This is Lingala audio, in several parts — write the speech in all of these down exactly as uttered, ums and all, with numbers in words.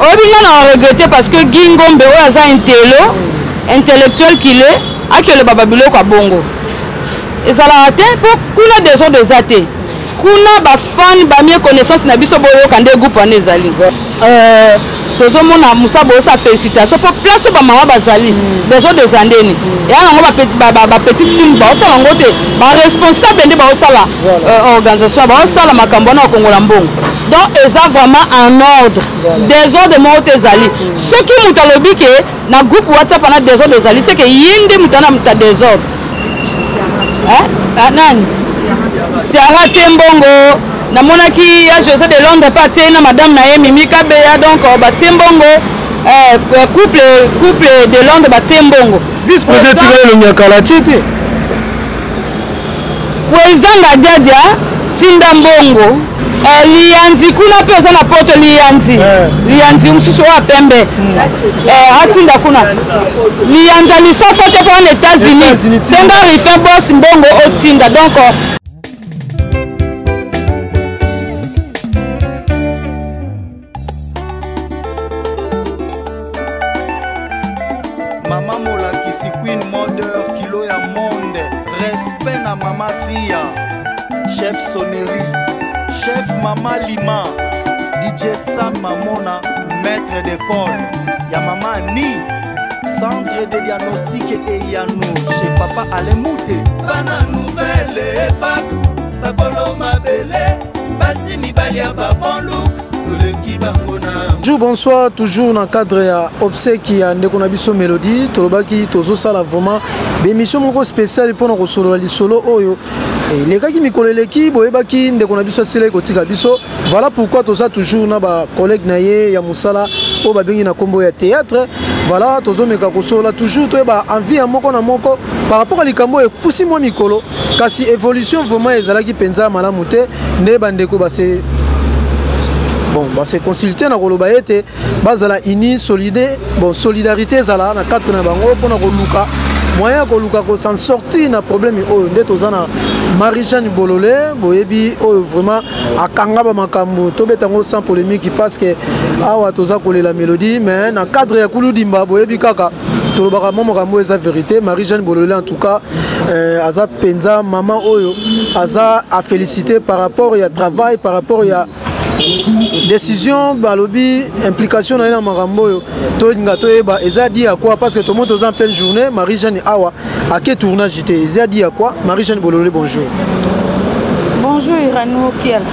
Obinga na regretter parce que Gingombe o aza intello intellectuel qu'il est a que le bababilo kwa bongo. Et ça l'a atteint pour kuna des gens de zate. Kuna ba fan ba mieux connaissance na biso boyo kande groupe en ezali. Euh tozo mona musa bo sa félicitation pour place ba mama bazali des gens de zandeni. Et ngo ba ba petite fille ba osala ngote ba responsable ndi ba osala organisation ba osala makambo na kongola mbongo. Donc eza vraiment en ordre. Des ordres de moto ezali. Ce qui mutalobi ke na groupe WhatsApp na des ordres ezali c'est que yinde mutana muta des ordres. Hein? Ah nani? Siara Tiembongo, na monaki ya José de Londres parti na madame na Mimi Kabeya donc ba Tiembongo euh couple couple de Londres ba Tiembongo. Vice-président le Nyakala Chete. Président Gadiadia Tinda Mbongo. Eh lianzi kuna pesa na poto lianzi. Lianzi msusu wa pembe. Eh atinda kuna. Lianza ni sofote pour les États-Unis. Senga rife boss Mbongo otinda donc Maman Mola Kisi Queen Modeur Kilo ya monde. Respect na Mama Fia. Chef Sonnerie. Chef Mama Lima. D J Sam Mamona. Maître d'école. Ya Mama Ni. Centre de diagnostic et Yanou. Chez Papa Alemouté. Bana nouvelle époque. Bakolo Mabele. Basi Mibalia Babonlouk. Bonjour, bonsoir, toujours dans le cadre de obsèque à Ndekonabiso Mélodie, Tolobaki, Tozo Sala vraiment, l'émission spéciale pour nous solo les solo oyo. Et les gars qui me collent l'équipe, Boebaki, Ndekonabiso Sele Kotika Biso, voilà pourquoi Toza toujours na ba collègue naye ya Musala, au babengi na combo ya théâtre, voilà Tozo Mekakoso là toujours toi ba envie à moko na moko par rapport à likambo et poussi moi mikolo, kasi évolution vraiment ezala ki penza malamute, ne bandeko ba se bon, bah c'est consulté na koloba ete bazala ini solide bon solidarité zala na quatre na bango pona koluka moyen koluka ko s'en sortir na problème oyo nde tozana Marie-Jeanne Bololé boyebi oyo vraiment akanga ba makambo to betango sans polémique parce que awa toza kolela mélodie mais na cadre ya kuludimba boyebi kaka tolobaka mo makambo eza vérité Marie-Jeanne Bololé en tout cas euh, aza penza maman oyo aza a féliciter par rapport ya travail par rapport ya décision balobi implication na makambo to ngato eba eza dit à quoi parce que tout le monde est en pleine journée Marie-Jeanne awa à quel tournage j'étais eza dit à quoi Marie-Jeanne Bololé bonjour. Bonjour Irano Kiel.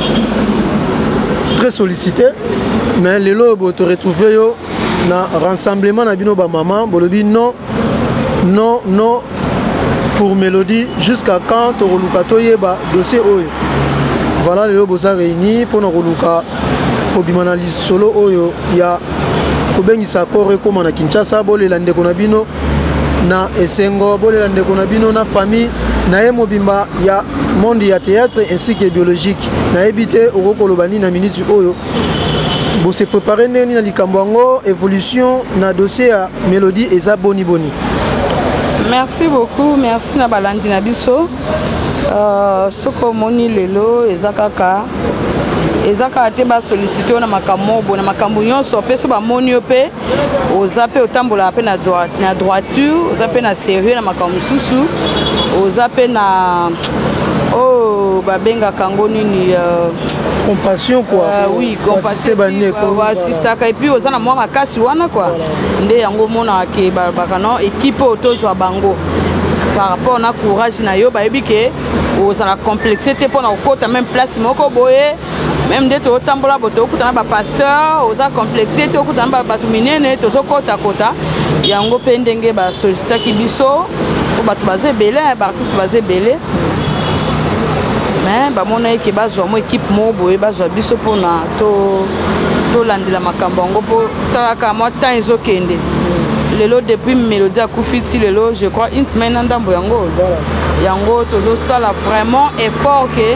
Très sollicité mais les lobes te retrouver yo na rassemblement na bino ba maman bolobi non non non pour Mélodie jusqu'à quand to lukato yeba dossier oyo. Voilà les lobes réunis pour nous reluka pour bimana solo oyo ya kobengisa kore koma na Kinshasa bolela ndeko na bino na esengo bolela ndeko na bino na famille na ye mobimba ya monde ya théâtre ainsi que biologique na ebité okokolobani na minute oyo bo se préparer neni na likambo ngo évolution na dossier ya Mélodie eza boni boni. Merci beaucoup, merci na balandi na biso. Euh, soko moni lelo ezakaka ezaka te ba solliciter na makambo bona makambo nyonso pe so ba moni pe ozape otambola pe na droite na droiture ozape na sérieux na makambo susu ozape na oh babenga kango nini euh, compassion quoi euh, oui compassion ba sister ka et puis ozana mwa makasi wana quoi nde yango mona ke ba bakano équipe otojwa bango par rapport na courage na yo ba ebike o ça la complexité pour na kota même place moko boye même de to tambola boto okutana ba pasteur o za complexité okutana ba batu minene to so kota kota yango pe ndenge ba solliciter ki biso ko batu bazé belé ba artiste bazé belé mais ba mona ki bazwa mo équipe mo boye bazwa biso pour na to to landila makambo ngo po talaka mo temps ezokende. Lelo depuis Mélodie Koufiti lelo je crois une semaine en dambo yango yango tozo sala vraiment effort que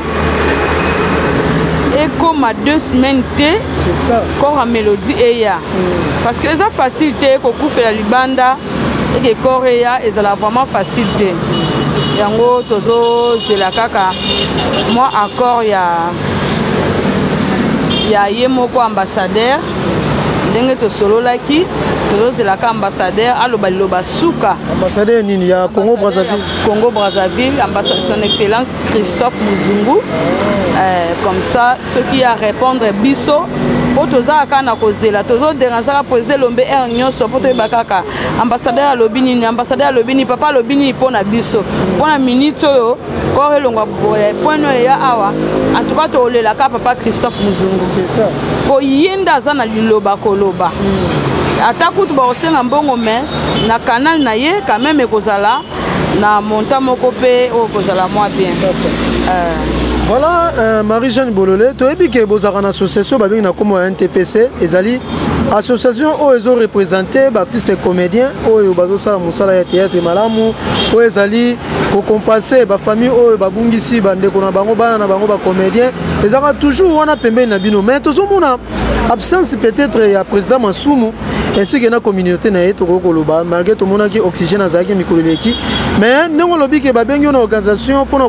et comme à deux semaines té c'est ça corps à Mélodie et ya parce que ça facilité ko koufela libanda et que corps et ya ezala vraiment facilité yango tozo zela kaka moi accord ya ya yemoko ambassadeur ndenge tosololaki tozozelaka ambassadeur aloba liloba suka ambassadeur nini ya Congo Brazzaville Congo Brazzaville ambassadeur son excellence Christophe Muzungu euh, comme ça ceux qui a répondre biso po tozalaka na kozela tozoderangeaka président Lombe Air nyonso po toyeba kaka ambassadeur alobi nini ambassadeur alobi nini papa alobi nini mpo na biso mpo na minute oyo kore elongwa point oyo ya awa en tout cas tolelaka papa Christophe Muzungu po ye nde aza na liloba koloba ata kutu bakosenga mbongo me na canal na ye quand même ekozala na montant moko mpe oyo kozala mwa bien. Voilà, euh, Marie-Jeanne Bololé, tu as dit que vous avez une association qui est N T P C, et association où ils ont représenté les artistes et comédiens, où ils ont fait un théâtre malamu, où ils ont compenser les familles, où ils ont fait des comédiens. Ils ont toujours un peu de bino. Mais tout le monde a absence peut-être du président Massoumou, ainsi que la communauté, malgré tout le monde qui est oxygène à Zaki Mikoleki. Mais nous avons dit que nous avons une organisation pour nous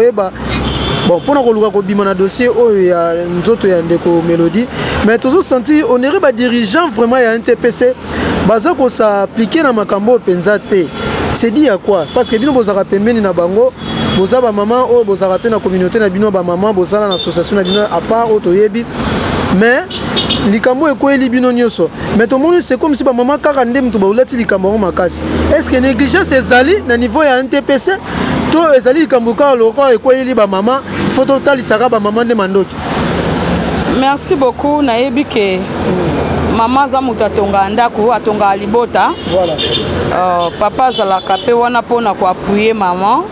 bon, pour nous avons un dossier où il y a une autre mélodie. Mais toujours senti, on est des dirigeants vraiment à N T P C. Baza ko s'appliquer na makambo penzate. C'est dit à quoi? Parce que bino bozara pembeni na bango, bozaba maman o bozara pe na communauté na bino ba maman bozala na association na bino afar o toyebi. Mais likambo ekoyeli bino nyoso. Mais tout le monde c'est comme si ba maman kaka ndem to ba ulati likambo makasi. Est-ce que négligence ezali na niveau ya N T P C? To ezali likambo ka loko ekoyeli ba maman, faut total isaka ba maman de mandoki. Merci beaucoup nayebi ke maman za mutu atonga ndako atonga libota. Voilà. Euh, papa zalaka pe wana pona ko appuyer maman.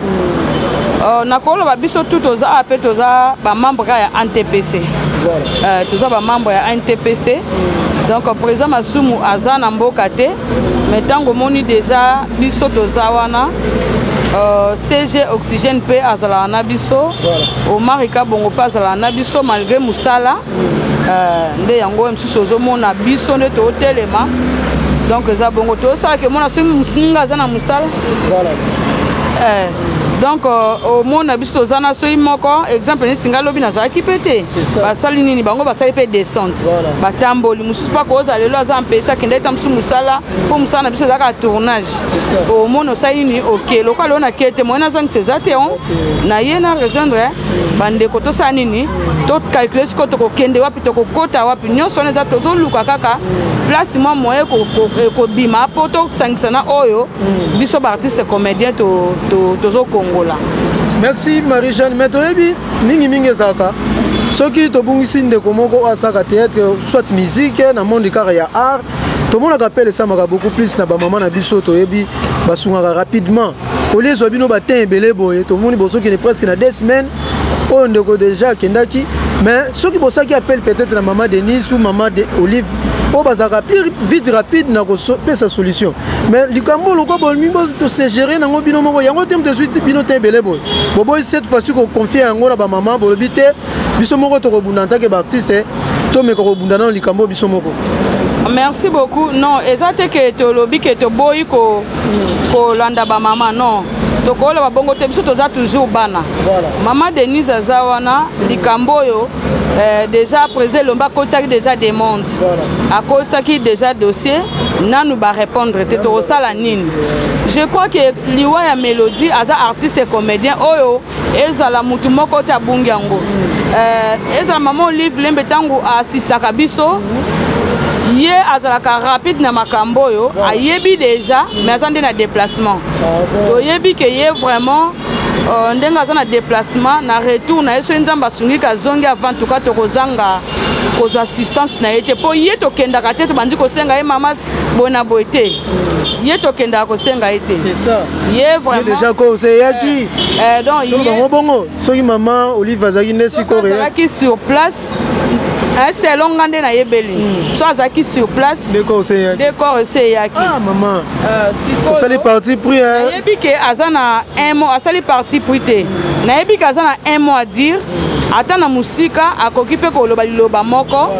Euh, nakolo ba biso tout oza ape toza ba membre ya N T P C. Voilà. Euh, toza ba membre ya N T P C. Donc président Massoumou aza na mboka te, mais tango moni déjà biso toza wana. Euh, C G Oxygène P azala na biso. Omar Ika Bongo pa azala na biso malgré musala. Euh, nde yango msusu ozomona biso nde totelema. Donc za bongo to sala ke mona somi nga za na musala. Voilà. Euh, donc au mona biso za na soyi moko exemple neti singa lobi na za ki pété. Ba sali nini bango ba sali pe descente. Ba tamboli mususu pa ko za lelo za empêcher kende ta msusu musala po musala na biso za ka tournage. Au mona sali nini OK lokalo on a kete mona za ntsezate on na yena rejoindre bande ko to sa nini to calculer ce ko to ko kende wapi to ko kota wapi nyonso na za to zo luka kaka place moi moyen ko ko bima poto sanksana oyo biso ba artiste comédien to to to zo Congola. Merci Marie-Jeanne. Mais tu as dit, mingi mingi zaka. Ceux qui te bungisi de comment ko asaka théâtre, soit musique, na monde du carrière art. Tout le monde appelle ça beaucoup plus na ba maman na biso to yebi basunga rapidement. Au lieu de bino batin belé boye, tout le monde bosso qui est presque na deux semaines. On est déjà kendaki. Mais ceux qui bossa qui appellent peut-être la maman Denise ou maman de Olive, on va plus vite rapide na ko sa solution. Mais le Cambo le ko bolmi bo se gérer na ngo bino moko yango tem de suite bino te belé boy. Bobo cette fois-ci ko confier yango na ba maman bo lobité biso moko to ko bundanta ke ba artiste to me ko bundana le Cambo biso moko. Merci beaucoup. Non, exacte que to lobi que to boy ko ko landa ba maman non. Tokola ba bongo te biso toza toujours bana. Voilà. Maman Denise Azawana likamboyo euh, déjà président Lomba kotaki déjà demande. Voilà. A kotaki déjà dossier nanu ba répondre te to sala nini. Je crois que liwa ya Mélodie aza artiste et comédien oyo ezala mutu moko ta bungiango. Euh ezala maman Olive Lembe tangu assista kabiso. Ye azalaka rapide na makambo yo ayebi déjà mais azande na déplacement to yebi que ye vraiment euh, ndenga za na déplacement na retour na yeso nzamba sungi ka zongi avant tout cas to kozanga kozo assistance na yete po ye to kenda ka tete bandi ko senga ye mama bona boité ye to kenda ko senga yete c'est ça ye vraiment déjà ko c'est yaki euh donc ye bongo bongo soki maman Olive Azaki nesi koré qui sur place. C'est long andé na yebeli. Soit zaki sur place. Décor c'est yaki. Décor c'est yaki. Ah maman. Euh si ça les parti pris hein. Yebi ke azana un mot, ça les parti pris te. Na yebi ke azana un mot à dire. Ata na musika akokipe ko loba liloba moko.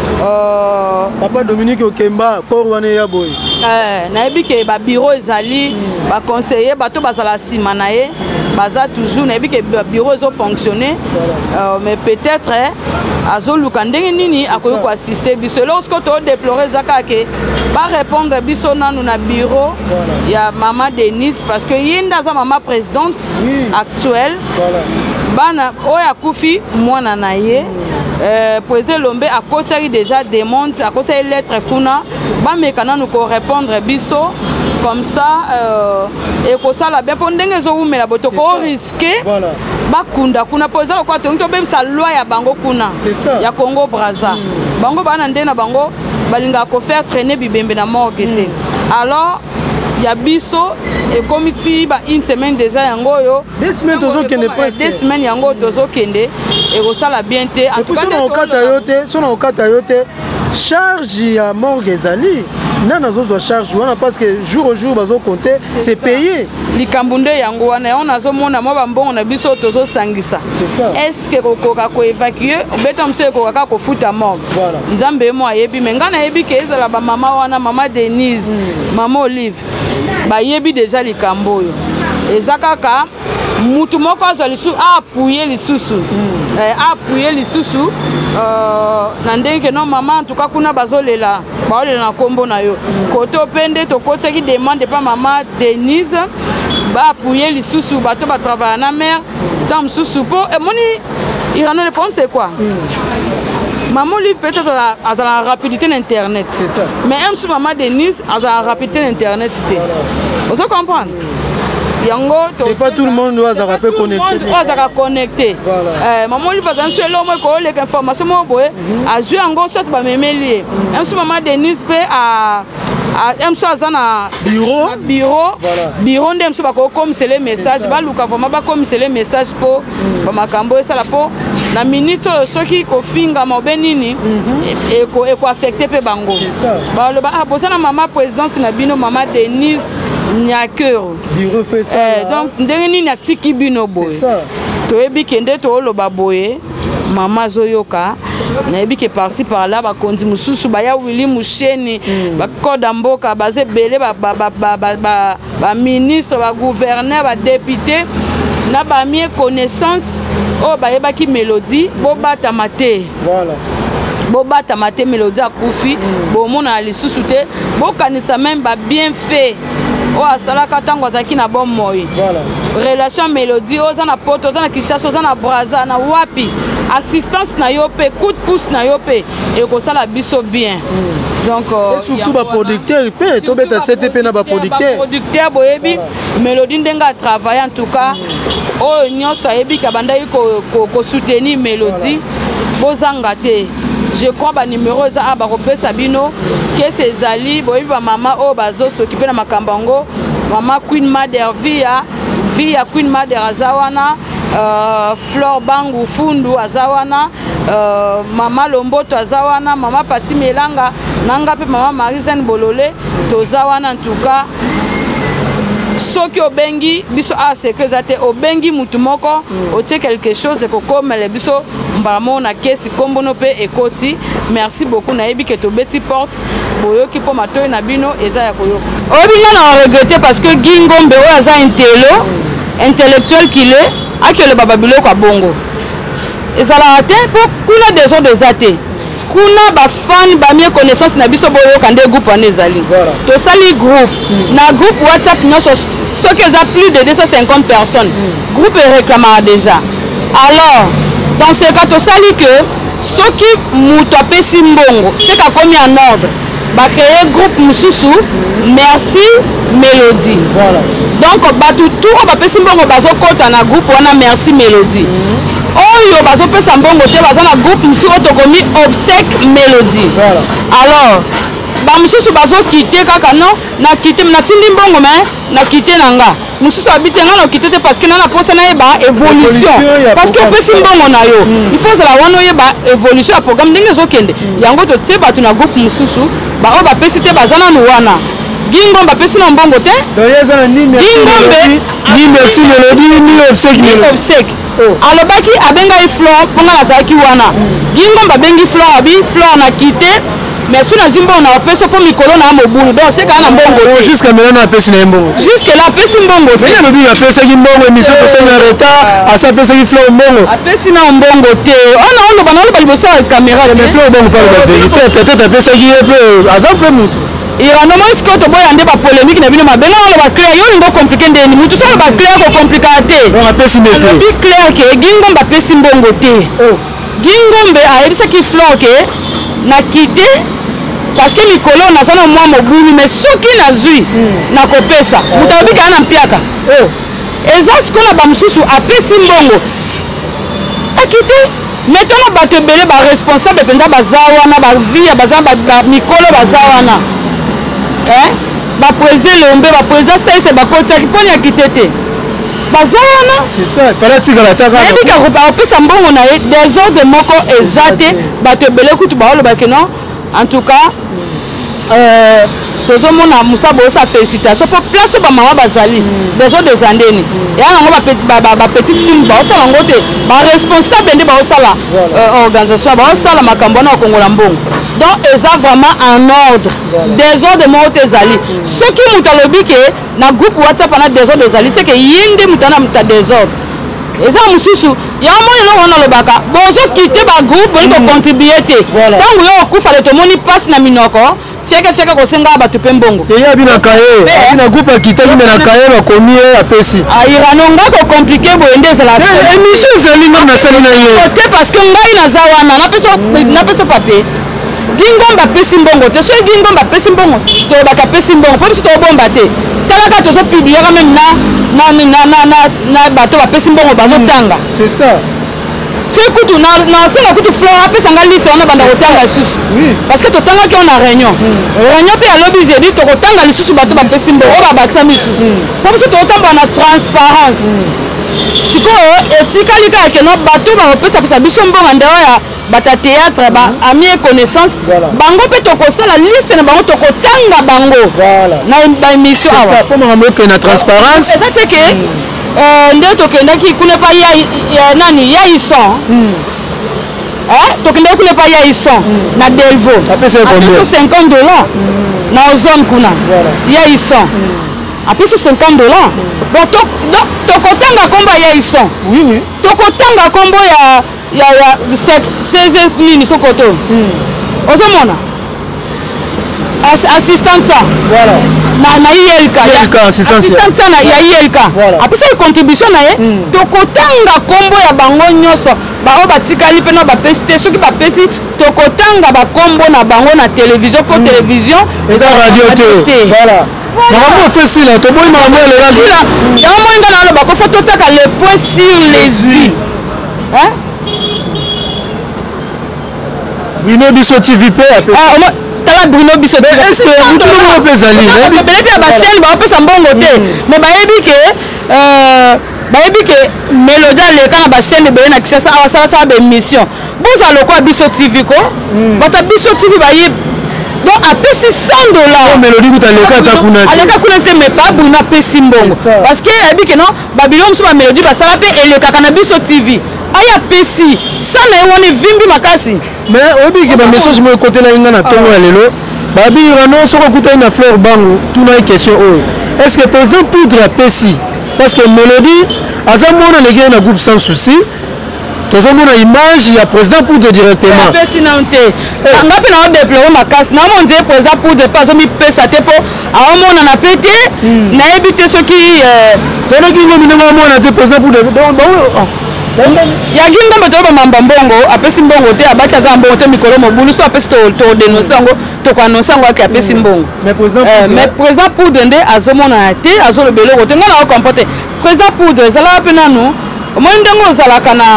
Euh Papa Dominique Okemba korwane ya boy. Euh na yebi ke ba bureau ezali, ba conseiller bato bazala sima na ye. Baza toujours na yebi ke bureau zo fonctionner. Euh mais peut-être azoluka ndenge nini akoki koassiste biso lorsque todeplore ezaka ke barépondre biso nanu na bureau ya mama Denise parce que ye nde aza mama présidente actuelle bana oyo akufi mwana na ye président Lombe akotiaki déjà demande akotiaki lettre kuna bameka nanu korépondre biso comme ça ekosala bien mpo ndenge ezowumela boto koriske bakunda kuna mpo eza lokola tongi tobebisa loi ya bango kuna ya Congo Brazza bango bana nde na bango balingaka kofaire traîner bibembe na morgue te alors ya biso ekomi ti ba une semaine déjà yango oyo deux semaines tozokende presque deux semaines yango oyo tozokende ekosala bien te en tout cas sona okata yo te sona okata yo te charge ya morgue ezali nana azozwa charge wana parce que jour au jour bazokonte c'est payé likambo nde yango wana yango nazomona mwa bambongo na biso tozosangisa est-ce que kokoka koévacue obeta mosu ekokaka kofuta morgue nzambe ye mo ayebi me ngai nayebi ke ezala bamama wana mama Denise mama Olive bayebi déjà likambo oyo eza kaka mutu moko azwa lisusu apuye lisusu apuye lisusu na ndenge no mama en tout cas kuna bazolela baolela na kombo na yo kote opende tokotiaki demande pa mama Denise baapuye lisusu bato batravaille na mère tant mosusu mpo emoni irano le problème c'est quoi maman lui peut-être à la rapidité d'internet mais même sur maman Denise à la rapidité d'internet c'était vous comprenez c'est pas tout le monde doit se rappeler connecté. connecté. Maman lui va dans ce lot moi qu'on les informations moi boy a joué en gros soit ba memeli. Un sou maman Denise pe à à un sou azana bureau bureau bureau ndem sou ba ko comme c'est les messages ba luka vraiment ba comme c'est les messages pour ba makambo et ça la po na minute ceux qui ko finga mo benini et ko et ko affecté pe bango. Ba le ba a posé na maman présidente na bino maman Denise Nyakero. Euh, donc, ndenge na tiki bino boy. To ebi kende to loba boye, mama zoyoka, na ebi ke par-ci par-là ba kondi mususu ba ya Willy Musheni, ba koda mboka baze belé ba ba ba ba ba ba ministre, ba gouverneur, ba député, na ba mie connaissance o ba yeba ki mélodie, bo bata mate. Voilà. Bo bata mate mélodie akufi, bo mona lisusu te, bo kanisa même ba bien fait. Oh asalaka tango azaki na bon moi voilà relation mélodie oza na poto oza na Kinshasa oza na Brazza na wapi assistance na yo pe coup de pouce na yo pe et ko sala biso bien donc et surtout ba producteur pe to beta C T P na ba producteur producteur boyebi mélodie ndenga travailler en tout cas oh nyonso yebi ka banda ko ko soutenir mélodie bozanga te je crois ba numéro za aba kopesa bino que ces ali boyi ba mama o bazo s'occuper na makambango mama Queen Mother via via Queen Mother azawana euh, Flor Bangu Fundu azawana euh, mama Lomboto azawana mama Pati Melanga nanga pe mama Marie-Jeanne Bololé tozawana en tout cas soki obengi biso a sécurité obengi mutu moko otie quelque chose ko comme le biso mbamo na kesi kombono pe ekoti merci beaucoup na yebi ke to beti porte boyoki po matoy na bino eza ya koyoka obinga na regretter parce que Gingombe o aza intelo intellectuel qu'il est akele baba biloko a bongo ezala ate po kuna des gens des athées kuna ba fan ba mie connaissance na biso boyo kande groupe en ezali to sali groupe na groupe WhatsApp nyoso ce que ça plus de deux cent cinquante personnes groupe réclamera déjà alors dans ce cas to sali que ce qui muto apesi mbongo c'est qu'a commis en ordre ba créer groupe mususu merci mélodie voilà donc ba tout tout ba pesi mbongo bazo kota na groupe wana merci mélodie oyo bazo pesa mbongo te baza na groupe mususu otokomi obsèque mélodie voilà alors ba mususu bazo quitter kaka non na quitter na tindi mbongo mais na quitter nanga mususu habite nga na quitter parce que na na posa na yeba évolution parce que pesi mbongo na yo il faut ça la wana yeba évolution ya programme ndenge zo kende yango to te batu na groupe mususu ba o ba pesi te bazana no wana Gingombe ba pesi na mbongo te donc yeza ni merci mélodie ni merci mélodie ni obsèque ni obsèque alobaki abenga i Flor ponga azaki wana Gingombe abengi Flor abi Flor na quitter mais so nazwi mbongo na opesa mpo mikolo na mobulu donc c'est kaka na mbongo te jusqu'à maintenant apesi na ye mbongo jusque là apesi mbongo te alobi apesaki mbongo émission tosali na retard asa apesaki fleur mbongo apesi na mbongo te ona oloba na oloba liboso ya caméra te mais fleur mbongo parle la vérité peut-être apesaki ye mpe aza mpe mutu irano moi sikoyo toboya nde bapolémique na bino mabe nga oloba clair yo olingo komplike ndeni mutu so oloba clair kokomplika te donc apesi nde te olobi clair ke gingombe apesi mbongo te gingombe ayebisaki fleur ke nakite parce que mikolo naza na mwa mobulu mais soki nazwi nakopesa moto alobi kaa na mpiaka eza sikoyo na bamosusu apesi mbongo akite mais ntongo bato ebele baresponsable mpenza baza wana bavia baza mikolo baza wana baprésident lombe baprésident saise bakotiaki mponi akite te baza wana ayebika opesa mbongo na ye desordre moko eza te bato ebele kutu baolobaki non en tout cas tozomona musa boyosa félicitation mpo place bamama bazali desordre eza ndeni eya yango bapetite film baosala yango te baresponsable nde baosala organisation baosala makambo wana okongola mbongo donc eza vraiment en ordre desordre moko te ezali soki moto alobi ke na groupe whatsapp ana desordre ezali seke ye nde moto ana moto desordre eza mosusu yango moni eloko wana alobaka bozokite bagroupe boli kocontribue te ntango yo okufa le tomoni mpasi na minoko fieke fieke kosenga bato mpe mbongo te ye abi na kaye abi na groupe akitaki me na kaye bakomi ye apesi irano ngai kokomplike boye nde ezala émission ezali ngam nasali na ye te parce que ngai naza wana napesa papier gingombe apesi mbongo te soki gingombe apesi mbongo toyebaka apesi mbongo mpo biso tobomba te talaka tozopubliaka meme na bato bapesi mbongo bazotanga c'est ça soki kutu nasenga kutu fleur apesanga liste wana banda kotanga lisusu parce que totangaki on na réunion réunion mpe alobi jeudi tokotanga lisusu bato bapesi mbongo oyo babakisa misusu mpo biso tokotambola na transparence sikoyo etikali kaka keno bato bakopesapesa biso mbongo ndeyo ya bata théâtre ami connaissance bango mpe tokosala liste na bango tokotanga bango na baémission awa mpo makambo oke na transparence eza te ke nde tokendaki kuna epa nani yaison tokendaki kuna epa yaison na delvo apesi cinquante dollars na ozone kuna yaison apesi cinquante dollars bon tokotanga kombo ya yaison tokotanga kombo ya ya ya cg nini sokoto ozomona assistante na ilk assistante ya ilk apesaki contribution na ye tokotanga kombo ya bango nyonso baoyo batikali mpe na bapesi te soki bapesi tokotanga bakombo na bango na télévision mpo télévision eza radio te makambo ofesila toboyi makambo elela yango moi nga na aloba kofo totiaka le point sur les i Bruno Bisso T V P tala Bruno Bisso T V P est-ce que mutulo mpe ezali ebele mpe basene baopesa mbongo te mais bayebi ke bayebi ke mélodie aleka na basene ebele na Kinshasa awasalasala baémission boza lokola Bisso T V ko bata Bisso T V bayebi donc apesi cent dollars mélodie kuta aleka ata kuna te aleka kuna te mais pa Bruno apesi mbongo parce que ayebi ke non babilo mosusu bamélodie basala mpe elekaka na Bisso T V aya pesi sana ye wana evimbi makasi mais oyebiki bamessage moko ekotela ye nga na ntongo ya lelo babi rano soki okutani na fleur bango tuna ye question oyo est ce que président poudre apesi parce que mélodie aza mona aleki na groupe sans souci tozomona image ya président poudre directement apesi nano te nga mpe naodeplore makasi naomonzi ye président poudre mpe azomipesa te mpo aomonana mpe te nayebi te soki tonokingomi ndenge omona te président poudre ya gingombe toyoba mamba mbongo apesi mbongo te abaki aza mbongo te mikolo mobulu so apesi todenonse yango tokoanonse yango ake apesi mbongo mais président poudre nde azomonana te azoloba eloko te nga na okompo te président poudre ezalaka mpe nanu omoni ndenge ozalaka na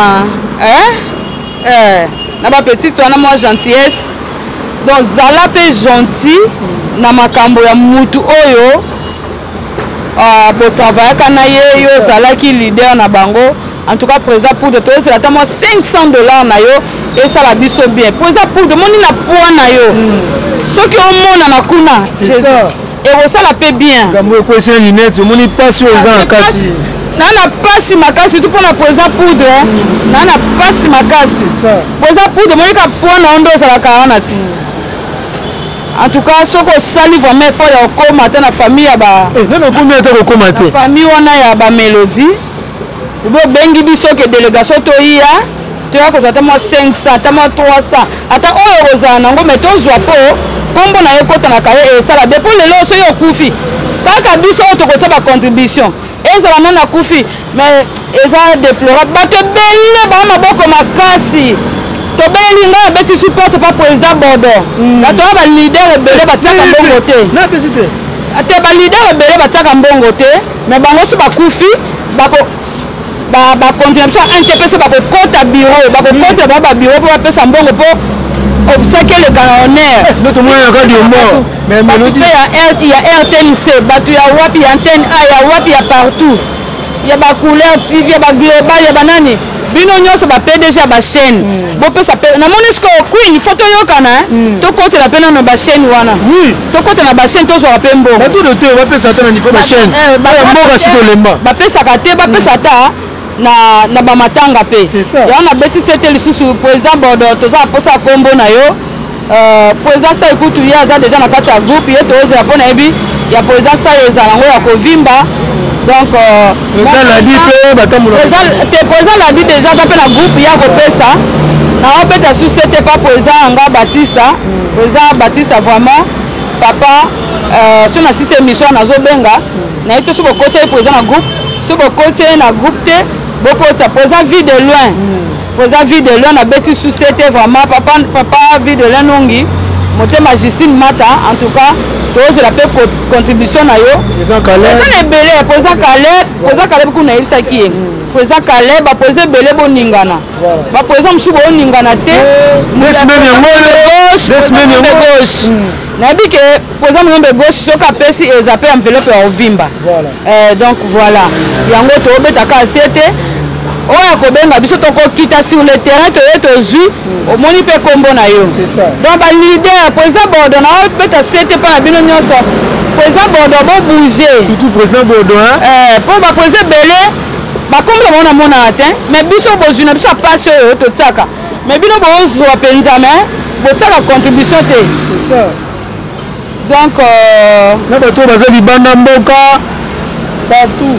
na bapetite wana mwa gentillesse donc zala mpe gentil na makambo ya mutu oyo botravayaka na ye yo ozalaki leader na bango. En tout cas, président Poudre, c'est la tamo cinq cents dollars na yo et ça la biso bien. Président Poudre, moni na poids na yo. Ce qui au monde na kuna. C'est ça. Et ça la paie bien. Gambo ko c'est lunette, moni pas sur les en kati. Na na pasi makasi tout pour la président Poudre. Na na pasi makasi. Ça. Président Poudre, moni ka poids na ondo ça la quarante. En tout cas, ce que sali vraiment fort ya okoma ta na famille ya ba. Eh, non combien ta okoma te. Famille wana ya ba Mélodie. Bo bengi biso ke délégation to iya. To ya ko ta mo cinq cents, ta mo trois cents. Ata oyo rozana ngo meto zwa po. Kombo na ekota na kaye e sala de pour lelo so yo kufi. Kaka biso to ko ta ba contribution. Ezala nana kufi mais eza déplorable. Ba te belle ba maboko makasi. To belinga beti support pas président Bordeaux. La to ba leader belé bataka mbongo te. Na pesite. Ate ba leader belé bataka mbongo te, mais bango su ba kufi bako ba ba contribution un T P C bako kota bureau, bako kota ba ba bureau pour pesa mbongo pour obséquier le canonnaire. Notre moyen ka di mort. Mais Mélodie il y a R T N C, batu ya wapi ya antenne A, ya wapi ya partout. Il y a ba couleur T V, ya ba global, ya banani. Bino nyonso ba P D G ba chaîne. Bo pesa na monisco queen photo yokana to côté la pena na ba chaîne wana. Oui, to côté na ba chaîne to zo ba mbo. ba tout de te ba pesa ta na niveau ba chaîne. Ba mboka sito lemba. Ba pesa ka te ba pesa ta na na ba matanga pe. C'est ça. Ya na beti c'était le sous président Bordeaux to za posa kombo na yo. Euh président ça écoute ya za déjà na kati ya groupe yeto oza pona ebi ya président ça ezala ngo ya kovimba. Donc euh président l'a dit pe batamula. Président te président l'a dit déjà ka pe na groupe ya ko pesa. Na on peut assurer c'était pas président Anga Baptiste. Président Baptiste vraiment papa euh sur na six émission na zo benga. Na ito so ko côté président na groupe, so ko côté na groupe te, beaucoup de président vie de loin. Président vie de loin na beti sous c'était vraiment papa papa vie de loin nongi. Moté Justine Mata en tout cas tous la paix contribution na yo président Caleb président belé président Caleb président Caleb kuna yebisa ki président Caleb ba président belé boningana ba président msubo oningana te deux semaines yango gauche deux semaines yango gauche na bi ke président ngombe gauche soka pesi ezape enveloppe ya ovimba voilà euh donc voilà yango to betaka asiete oya kobenga biso tokokita sur le terrain toye tozwi omoni mpe kombo na yo donc baleader président Bordeaux na beta sete mpa na bino nyonso président Bordeaux bobouge surtout président Bordeaux mpo baprésident ebele bakombo na bango namonaka te mais biso bozwi na biso apasi oyo totiaka mais bino bozwa mpenza me botiaka contribution te donc na bato oyo baza libanda mboka partout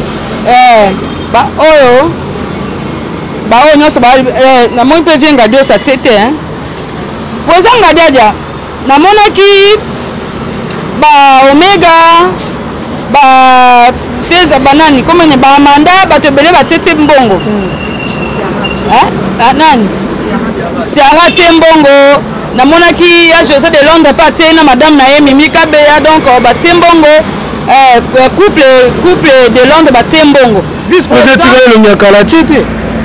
oyo ba o nyonso ba eh na moi pe vienga deux ça tete hein poza ngadiadia na monaki ba omega ba feza banani comme ne ba manda ba te belé ba tete mbongo hein nani Siara Tembongo na monaki ya José de Londres pas na madame na Mimi Kabeya donc ba Tembongo eh couple couple de Londres ba Tembongo vice président le Nyakala tete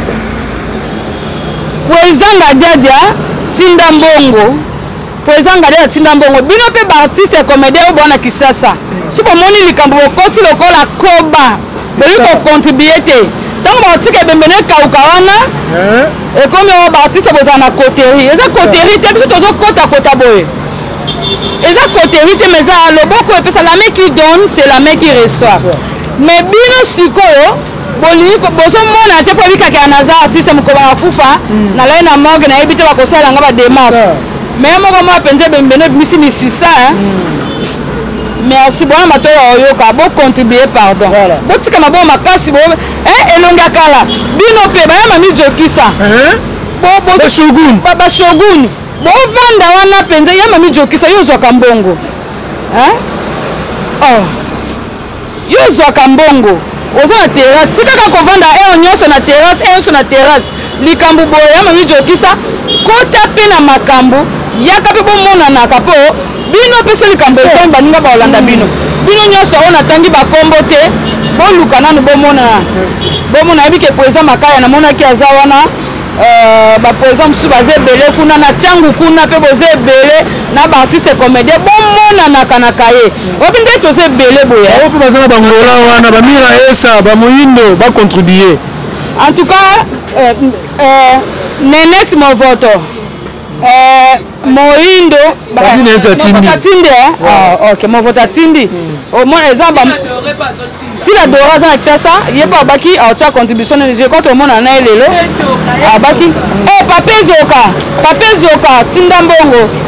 président Ngadiadia Tinda Mbongo président Ngadiadia Tinda Mbongo bino pe ba artiste comédien au bona Kisasa supo moni likambo koti lokola koba beli ko contribuer te tant ba tike bembene kauka wana et comme ba artiste bozana coterie eza coterie te biso tozo kota kota boye eza coterie te mais ça loboko et ça la main qui donne c'est la main qui reçoit mais bino sikoyo boli ko bozo mona te po bikaka naza artiste mukoba kufa na lai na morgue na ebite ba kosala nga ba démarche mais moko mo penze bembene misi misi ça hein merci bon mato yo ka bo contribuer pardon bo tika na bo makasi bo eh elonga kala bino pe ba mami jokisa hein bo bo shogun baba shogun bo vanda wana penze ya mami jokisa yo zo kambongo hein oh yo zo kambongo oza na terrasse tika ka kovanda e onyoso na terrasse e onyoso na terrasse likambu boye ya mami jokisa kota pe na makambu yaka pe bomona na kapo bino pe so likambu e baninga ba Holanda bino bino nyonso on atangi ba kombo te boluka nanu bomona bomona yebi ke président Makaya na mona ki aza wana euh ba président musu baze belé kuna na changu kuna pe boze belé na ba artiste comédien bomona na kanakaye obinde to ze belé boya o pe bazana bangola wana ba mira esa ba moyindo ba contribuer en tout cas euh, euh Nenet Movoto euh Moindo Movotatindi ah ok Movotatindi au moins exemple si la Dora za chasa yeba baki auta contribution je compte au monde na lelo ah baki eh Pape Zoka Pape Zoka Tinda Mbongo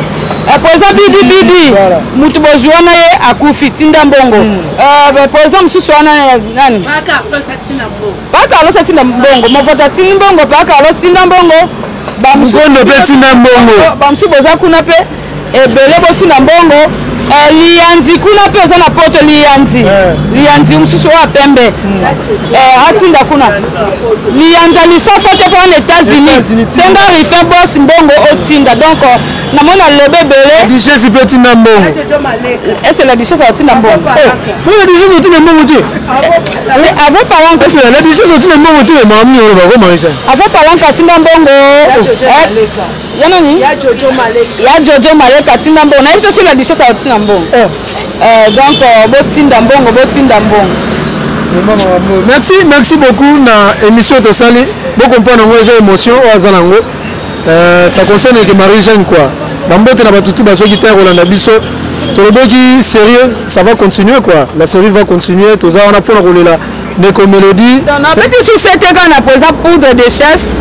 président bidi bidi mutu bozwi wana ye akufi tinda mbongo président mosusu wana nani paka alosa tinda mbongo mavota tindi mbongo paka alosa tinda mbongo mukondo mpe tinda mbongo bamosusu boza kuna mpe ebele botinda mbongo liyanzi kuna mpe oza na poto liyanzi liyanzi mosusu oyo apembe atinda kuna liyanzi alisofo te mpo na états-unis senga rifin bos mbongo otinda donc namoni alobe ebele duchesse mpe tinda mbongo ese la duchesse atinda mbongo la duchesse otinda mbongo te avant palanka la duchesse otinda mbongo te mamami oyo bakomaisa avant palanka atinda mbongo ya nani ya jojo maleka atinda mbongo nayebi te soki la duchesse atinda mbongo donc botinda mbongo botinda mbongo merci merci beaucoup na émission tosali bokomprendre yango eza émotion oyo aza nango ça concerne que Marie-Jeanne quoi bambote na batutu basoki te kolanda biso toloboki sérieux ça va continuer quoi la série va continuer toza wana mpona kolela ndeko mélodie nabeti susete kaka na président poudre de chasse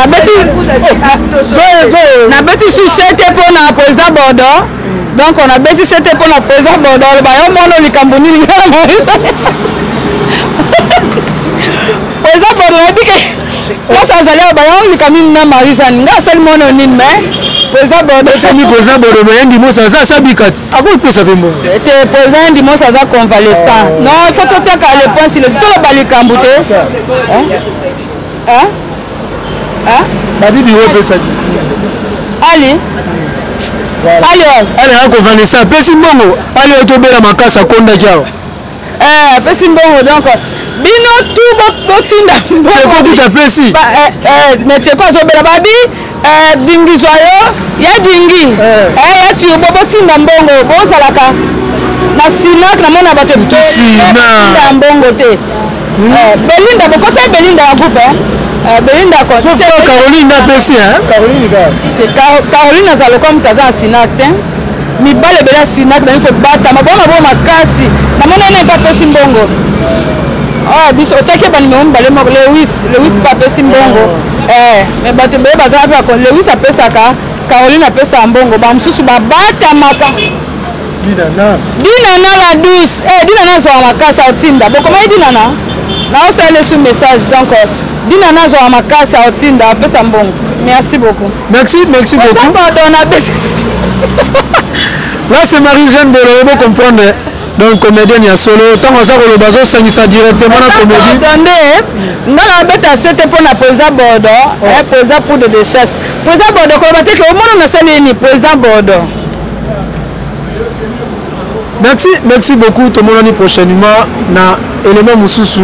nabeti susete mpona président bordeaux donc on abeti sete mpona président bordeaux oloba yo mwana likambo nini ngana marisa président bordeaux nabike place azali oba yo likambo nini na marisa nga asali mwana nini mais président bordeaux tami président bordeaux mais ndimosa aza asabika te akopesa mpe mbongo te président ndimosa aza convalescent non il faut totiaka le point sile surtout oloba likambo te babibi oyo opesaki ali ali ali akonvalescent apesi mbongo ali oyo tobela makasi akondaki awa apesi mbongo donc bino tu botinda mbongo tout apesi netieko azobela babi dingizwa yo ya dingi ya tuyobo botinda mbongo bozalaka na sinak namona bato botinda mbongo te belinda bokota belinda ya groupe belinda sauf que Caroline apesi Caroline azala lokola moto aza na sinak te mibale ebele ya sinak bangi kobatama bona bo makasi namona ene mpe apesi mbongo biso otiaki banimero mibale moko lewis lewis mpe apesi mbongo me bato ebele bazala mpe lewis apesaka Caroline apesaka mbongo bamosusu babatamaka dinana la douce dinana azwaka makasi aotinda bokomai dinana naosala su message donc dinana azwaka makasi aotinda apesa mbongo merci beaucoup merci merci beaucoup là c'est Marie-Jeanne Bolo vous comprendre donc comédienne ya solo tant on ça ko bazo sangisa directement na comédie attendez ngala beta c'était pour na président Bordeaux et président pour de chasse président Bordeaux ko bateke au monde na sali ni président Bordeaux merci merci beaucoup tout le monde prochainement na élément mususu